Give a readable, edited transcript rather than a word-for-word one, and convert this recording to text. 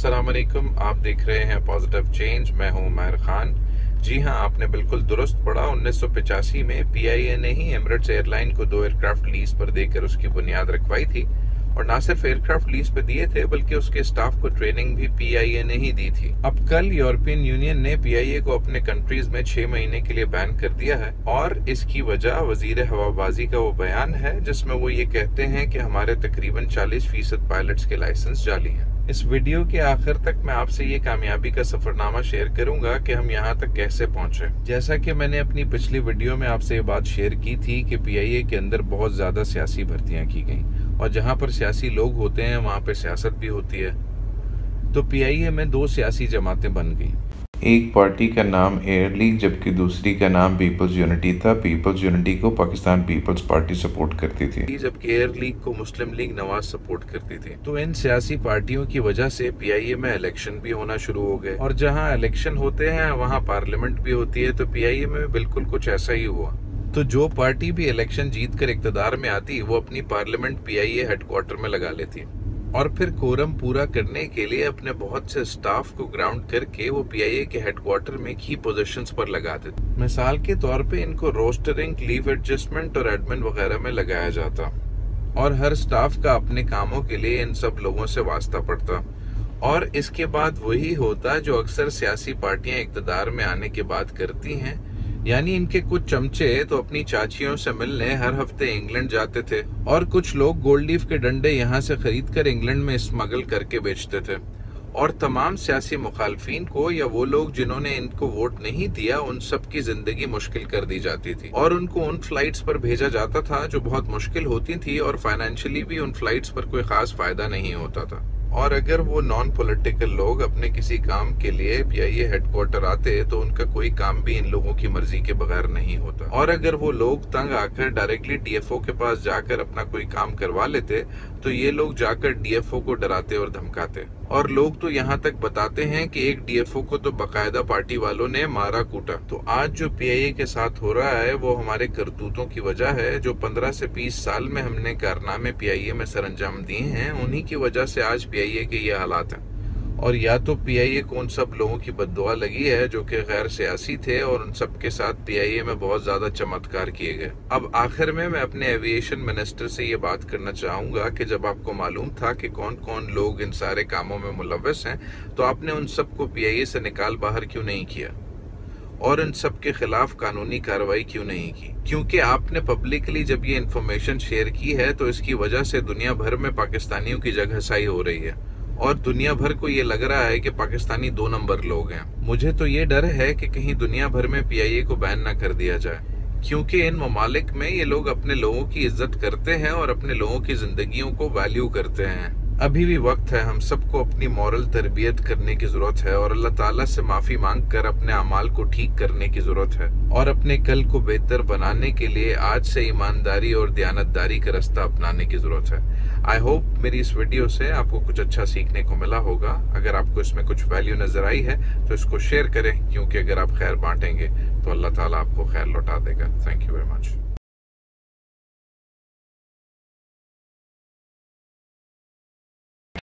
अस्सलाम वालेकुम। आप देख रहे हैं पॉजिटिव चेंज। मैं हूं उमर खान। जी हां, आपने बिल्कुल दुरुस्त पढ़ा। 1985 में PIA ने ही एमिरेट्स एयरलाइन को 2 एयरक्राफ्ट लीज पर देकर उसकी बुनियाद रखवाई थी। और ना सिर्फ एयरक्राफ्ट लीज पर दिए थे बल्कि उसके स्टाफ को ट्रेनिंग भी PIA ने ही दी थी। अब कल यूरोपियन यूनियन ने PIA को अपने कंट्रीज में 6 महीने के लिए बैन कर दिया है और इसकी वजह वजीर हवाबाजी का वो बयान है जिसमें वो ये कहते हैं कि हमारे तकरीबन 40% पायलट्स के लाइसेंस जाली हैं। इस वीडियो के आखिर तक मैं आपसे ये कामयाबी का सफरनामा शेयर करूंगा कि हम यहाँ तक कैसे पहुंचे। जैसा कि मैंने अपनी पिछली वीडियो में आपसे ये बात शेयर की थी कि PIA के अंदर बहुत ज्यादा सियासी भर्तियां की गई और जहां पर सियासी लोग होते हैं वहां पर सियासत भी होती है। तो PIA में 2 सियासी जमातें बन गई। एक पार्टी का नाम एयर लीग जबकि दूसरी का नाम पीपल्स यूनिटी था। पीपल्स यूनिटी को पाकिस्तान पीपल्स पार्टी सपोर्ट करती थी जबकि एयर लीग को मुस्लिम लीग नवाज सपोर्ट करती थी। तो इन सियासी पार्टियों की वजह से PIA में इलेक्शन भी होना शुरू हो गए और जहां इलेक्शन होते हैं वहां पार्लियामेंट भी होती है। तो PIA में बिल्कुल कुछ ऐसा ही हुआ। तो जो पार्टी भी इलेक्शन जीत कर इक़्तिदार में आती वो अपनी पार्लियामेंट PIA हेडक्वार्टर में लगा लेती और फिर कोरम पूरा करने के लिए अपने बहुत से स्टाफ को ग्राउंड करके वो PIA के हेडक्वार्टर में की पोजीशंस पर लगा देते। मिसाल के तौर पे इनको रोस्टरिंग, लीव एडजस्टमेंट और एडमिन वगैरह में लगाया जाता और हर स्टाफ का अपने कामों के लिए इन सब लोगों से वास्ता पड़ता। और इसके बाद वही होता जो अक्सर सियासी पार्टियां इक़्तिदार में आने के बाद करती हैं, यानी इनके कुछ चमचे तो अपनी चाचियों से मिलने हर हफ्ते इंग्लैंड जाते थे और कुछ लोग गोल्ड लीफ के डंडे यहाँ से खरीद कर इंग्लैंड में स्मगल करके बेचते थे। और तमाम सियासी मुखालफीन को या वो लोग जिन्होंने इनको वोट नहीं दिया उन सब की जिंदगी मुश्किल कर दी जाती थी और उनको उन फ्लाइट्स पर भेजा जाता था जो बहुत मुश्किल होती थी और फाइनेंशियली भी उन फ्लाइट्स पर कोई खास फायदा नहीं होता था। और अगर वो नॉन पॉलिटिकल लोग अपने किसी काम के लिए PIA हेडक्वार्टर आते तो उनका कोई काम भी इन लोगों की मर्जी के बगैर नहीं होता। और अगर वो लोग तंग आकर डायरेक्टली DFO के पास जाकर अपना कोई काम करवा लेते तो ये लोग जाकर DFO को डराते और धमकाते। और लोग तो यहाँ तक बताते हैं कि एक DFO को तो बकायदा पार्टी वालों ने मारा कूटा। तो आज जो PIA के साथ हो रहा है वो हमारे करतूतों की वजह है। जो 15 से 20 साल में हमने कारनामे PIA में सरअंजाम दिए हैं उन्हीं की वजह से आज PIA के ये हालात हैं। और या तो PIA को उन सब लोगों की बद्दुआ लगी है जो कि गैर सियासी थे और उन सब के साथ PIA में बहुत ज्यादा चमत्कार किए गए। अब आखिर में मैं अपने एविएशन मिनिस्टर से ये बात करना चाहूंगा कि जब आपको मालूम था कि कौन कौन लोग इन सारे कामों में मुलव्वस हैं तो आपने उन सबको PIA से निकाल बाहर क्यों नहीं किया और इन सब के खिलाफ कानूनी कार्रवाई क्यों नहीं की? क्योंकि आपने पब्लिकली जब ये इन्फॉर्मेशन शेयर की है तो इसकी वजह से दुनिया भर में पाकिस्तानियों की जगहसाई हो रही है और दुनिया भर को ये लग रहा है कि पाकिस्तानी 2 नंबर लोग हैं। मुझे तो ये डर है कि कहीं दुनिया भर में PIA को बैन ना कर दिया जाए क्योंकि इन ममालिक में ये लोग अपने लोगों की इज्जत करते हैं और अपने लोगों की जिंदगियों को वैल्यू करते हैं। अभी भी वक्त है, हम सबको अपनी मॉरल तरबियत करने की जरूरत है और अल्लाह ताला से माफी मांग कर अपने अमाल को ठीक करने की जरूरत है और अपने कल को बेहतर बनाने के लिए आज से ईमानदारी और दयानतदारी का रास्ता अपनाने की जरूरत है। आई होप मेरी इस वीडियो से आपको कुछ अच्छा सीखने को मिला होगा। अगर आपको इसमें कुछ वैल्यू नजर आई है तो इसको शेयर करें क्योंकि अगर आप खैर बांटेंगे तो अल्लाह ताला आपको खैर लौटा देगा। Thank you very much.